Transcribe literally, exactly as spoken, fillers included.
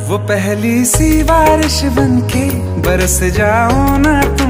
वो पहली सी बारिश बनके बरस जाओ ना तुम